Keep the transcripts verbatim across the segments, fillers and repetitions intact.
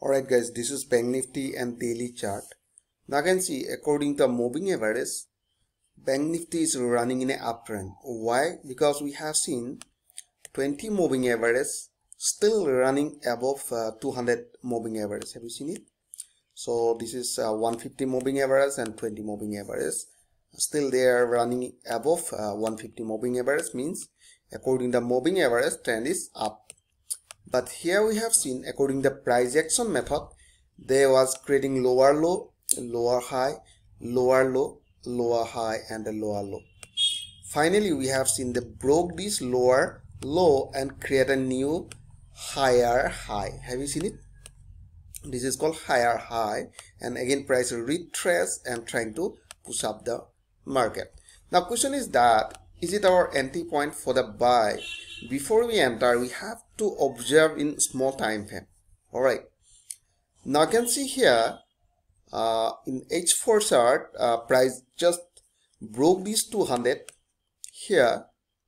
Alright guys, this is Bank Nifty and daily chart. Now you can see according to moving average, Bank Nifty is running in an uptrend. Why? Because we have seen twenty moving average still running above uh, two hundred moving average. Have you seen it? So this is uh, one fifty moving average and twenty moving average. Still they are running above uh, one fifty moving average, means according to moving average trend is up. But here we have seen according to price action method, they was creating lower low, lower high, lower low, lower high and a lower low. Finally we have seen they broke this lower low and create a new higher high. Have you seen it? This is called higher high, and again price retrace and trying to push up the market. Now question is that, is it our entry point for the buy? Before we enter, we have to observe in small time frame. Alright, now you can see here uh, in H four chart, uh, price just broke this two hundred here,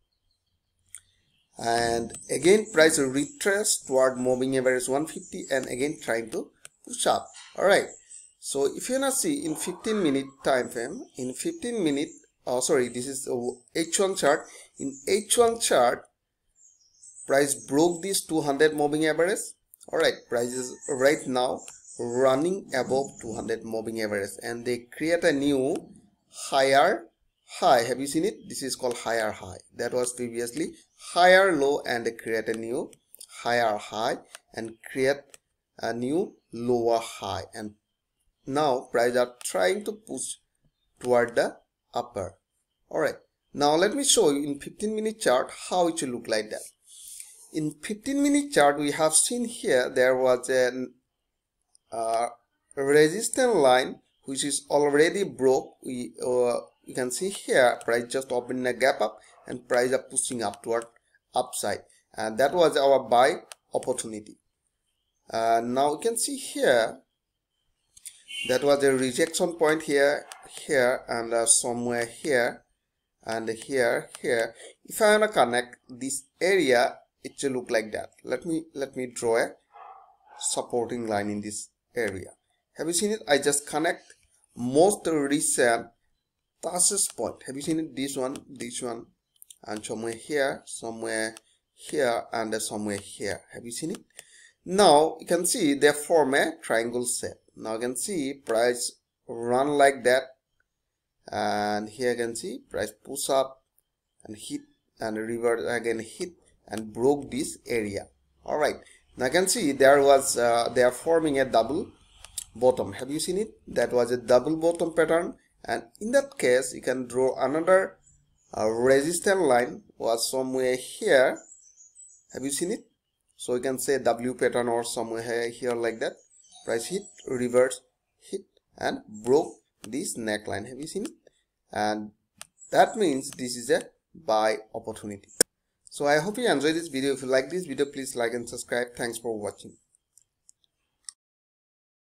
and again price retrace toward moving average one fifty and again trying to push up. Alright, so if you wanna see in fifteen minute time frame, in fifteen minute, oh sorry, this is H one chart. In H one chart, price broke this two hundred moving average. Alright, price is right now running above two hundred moving average and they create a new higher high. Have you seen it? This is called higher high. That was previously higher low, and they create a new higher high and create a new lower high, and now price are trying to push toward the upper. Alright, now let me show you in fifteen minute chart how it should look like that. In fifteen minute chart, we have seen here there was a uh, resistance line which is already broke. We uh, you can see here price just opened a gap up and price are pushing up toward upside, and that was our buy opportunity. Uh, now you can see here that was a rejection point here, here, and uh, somewhere here, and here, here. If I wanna connect this area, it should look like that. Let me let me draw a supporting line in this area. Have you seen it? I just connect most recent touches point. Have you seen it? This one, this one, and somewhere here, somewhere here, and somewhere here. Have you seen it? Now you can see they form a triangle shape. Now you can see price run like that, and here you can see price push up and hit and revert again, hit and broke this area. All right, now you can see there was uh, they are forming a double bottom. Have you seen it? That was a double bottom pattern, and in that case you can draw another uh, resistance line was somewhere here. Have you seen it? So you can say W pattern or somewhere here, here like that. Price hit, reverse, hit and broke this neckline. Have you seen it? And that means this is a buy opportunity. So I hope you enjoyed this video. If you like this video, please like and subscribe. Thanks for watching.